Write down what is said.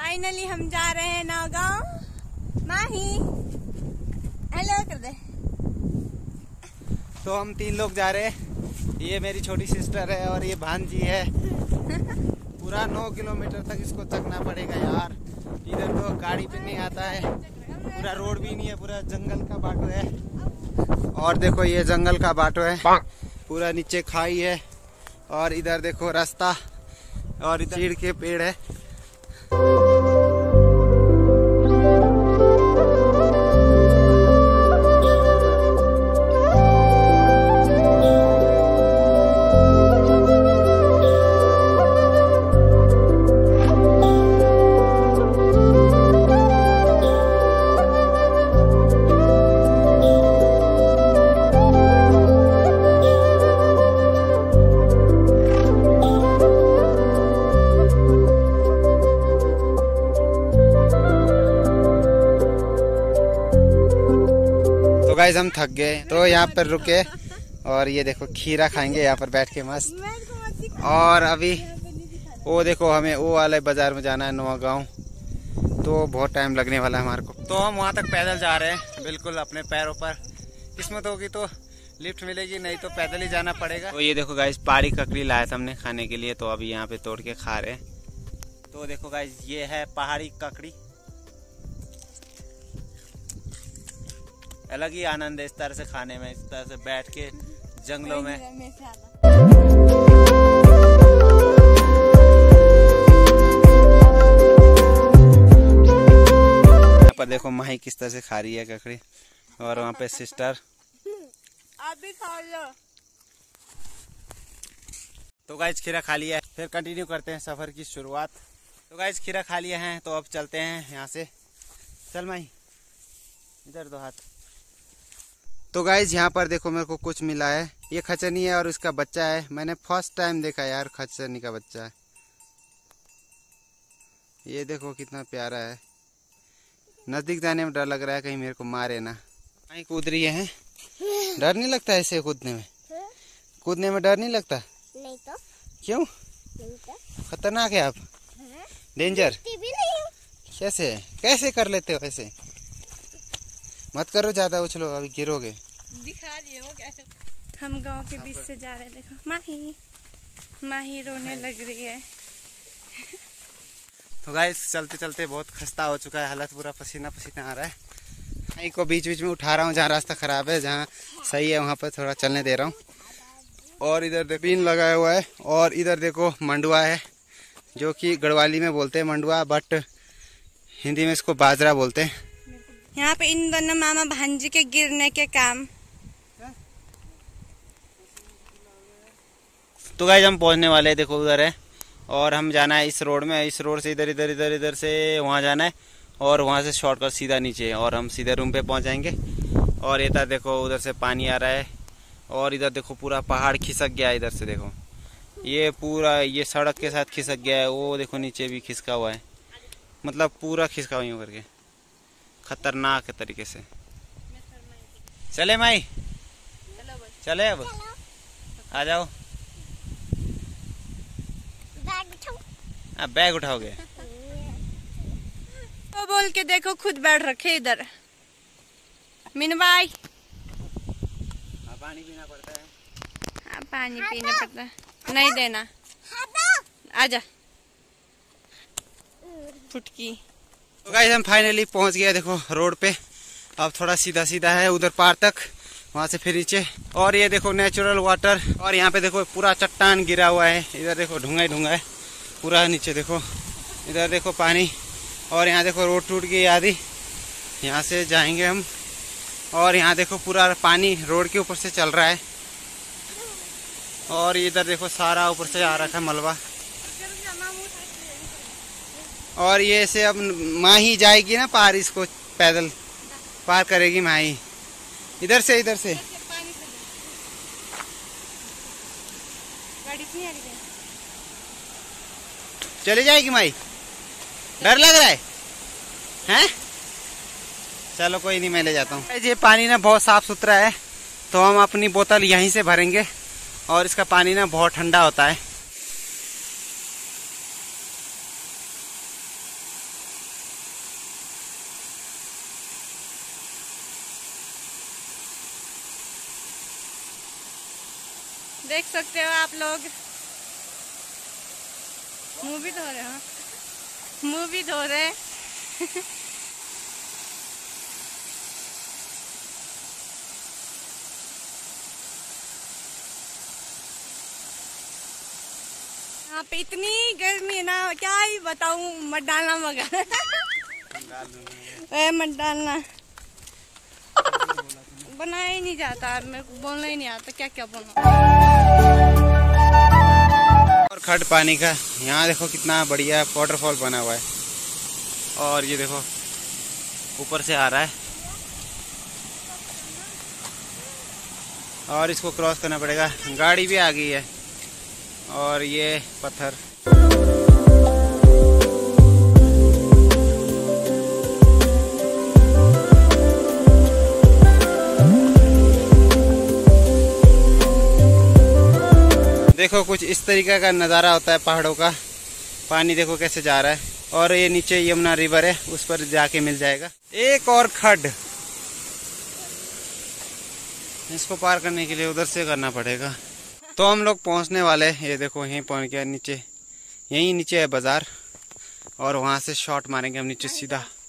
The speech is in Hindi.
फाइनली हम जा रहे हैं नौगांव। माही हेलो कर दे। तो हम 3 लोग जा रहे हैं। ये मेरी छोटी सिस्टर है और ये भांजी है। पूरा 9 किलोमीटर तक इसको चकना पड़ेगा यार। इधर तो गाड़ी भी नहीं आता है, पूरा रोड भी नहीं है, पूरा जंगल का बाटो है। और देखो ये जंगल का बाटो है, पूरा नीचे खाई है और इधर देखो रास्ता और इधर चीड़ के पेड़ है। गाइस हम थक गए तो यहाँ पर रुके और ये देखो खीरा खाएंगे यहाँ पर बैठ के मस्त। और अभी वो देखो हमें वो वाले बाजार में जाना है नौगांव, तो बहुत टाइम लगने वाला है हमारे को। तो हम वहाँ तक पैदल जा रहे हैं बिल्कुल अपने पैरों पर। किस्मत होगी तो लिफ्ट मिलेगी, नहीं तो पैदल ही जाना पड़ेगा। तो ये देखो गाइस पहाड़ी ककड़ी लाया था हमने खाने के लिए, तो अभी यहाँ पे तोड़ के खा रहे हैं। तो देखो गाइस ये है पहाड़ी ककड़ी, अलग ही आनंद है इस तरह से खाने में, इस तरह से बैठ के जंगलों में। यहाँ पर देखो माही किस तरह से खा रही है ककड़ी और वहाँ पे सिस्टर। आप भी खा लो। तो गाइस खीरा खा लिया है, फिर कंटिन्यू करते हैं सफर की शुरुआत। तो गाइस खीरा खा लिया है तो अब चलते हैं यहाँ से। चल माही इधर दो हाथ। तो गाइज यहाँ पर देखो मेरे को कुछ मिला है, ये खचनी है और इसका बच्चा है। मैंने फर्स्ट टाइम देखा यार खचनी का बच्चा है। ये देखो कितना प्यारा है। नजदीक जाने में डर लग रहा है कहीं मेरे को मारे ना। कहीं कूद रही है, डर नहीं लगता ऐसे कूदने में? कूदने में डर नहीं लगता? नहीं तो क्यों? नहीं तो खतरनाक है आप, डेंजर। कैसे कैसे कर लेते हो ऐसे? मत करो ज्यादा उछलो, अभी गिरोगे। दिखा दिए वो कैसे। हम गांव के बीच से जा रहे हैं। देखो माही माही रोने लग रही है। तो गाइस चलते चलते बहुत खस्ता हो चुका है, हालत पूरा पसीना पसीना आ रहा है। माही को बीच बीच में उठा रहा हूँ, जहाँ रास्ता खराब है, जहाँ सही है वहाँ पर थोड़ा चलने दे रहा हूँ। और इधर देखो पिन लगाया हुआ है और इधर देखो मंडुआ है, जो कि गढ़वाली में बोलते हैं मंडुआ, बट हिंदी में इसको बाजरा बोलते हैं। यहाँ पे इन दोनों मामा भांजी के गिरने के काम। तो गाइस हम पहुंचने वाले हैं, देखो उधर है और हम जाना है इस रोड में। इस रोड से इधर इधर इधर इधर से वहाँ जाना है और वहाँ से शॉर्टकट सीधा नीचे और हम सीधे रूम पे पहुंच जाएंगे। और इधर देखो उधर से पानी आ रहा है और इधर देखो पूरा पहाड़ खिसक गया है। इधर से देखो ये पूरा ये सड़क के साथ खिसक गया है, वो देखो नीचे भी खिसका हुआ है, मतलब पूरा खिसका हुआ करके खतरनाक है तरीके से। चले माई चले, अब आ जाओ। बैग उठाओगे तो बोल के देखो खुद बैठ रखे इधर। मीनू भाई पानी पीना पड़ता है। हाँ पानी पीना पड़ता है, नहीं देना। आजा फुटकी। तो गाइस हम फाइनली पहुंच गए देखो रोड पे। अब थोड़ा सीधा सीधा है उधर पार तक, वहां से फिर नीचे। और ये देखो नेचुरल वाटर, और यहाँ पे देखो पूरा चट्टान गिरा हुआ है। इधर देखो ढूंगा ही ढूंगा है पूरा, नीचे देखो इधर देखो पानी। और यहाँ देखो रोड टूट गई आधी, यहाँ से जाएंगे हम। और यहाँ देखो पूरा पानी रोड के ऊपर से चल रहा है। और इधर देखो सारा ऊपर से आ रखा है मलबा। और ये से अब माही जाएगी ना पार, इसको पैदल पार करेगी माही। इधर से चली जाएगी माही। डर लग रहा है हैं? चलो कोई नहीं, मैं ले जाता हूँ। ये पानी ना बहुत साफ सुथरा है, तो हम अपनी बोतल यहीं से भरेंगे। और इसका पानी ना बहुत ठंडा होता है। देख सकते हो आप लोग, मुंह भी धो रहे हो, मुंह भी धो रहे। यहाँ पे इतनी गर्मी है ना, क्या ही बताऊं। मत डालना मगर मत डालना। बनाया ही नहीं जाता, मेरे को बोलना ही नहीं आता क्या क्या बोलना। और खड पानी का यहाँ देखो कितना बढ़िया वाटरफॉल बना हुआ है। और ये देखो ऊपर से आ रहा है और इसको क्रॉस करना पड़ेगा। गाड़ी भी आ गई है और ये पत्थर। देखो कुछ इस तरीके का नज़ारा होता है पहाड़ों का। पानी देखो कैसे जा रहा है और ये नीचे यमुना रिवर है, उस पर जाके मिल जाएगा। एक और खड, इसको पार करने के लिए उधर से करना पड़ेगा। तो हम लोग पहुंचने वाले हैं। ये देखो यहीं पहुंच गया नीचे, यहीं नीचे है बाजार और वहां से शॉट मारेंगे हम नीचे सीधा।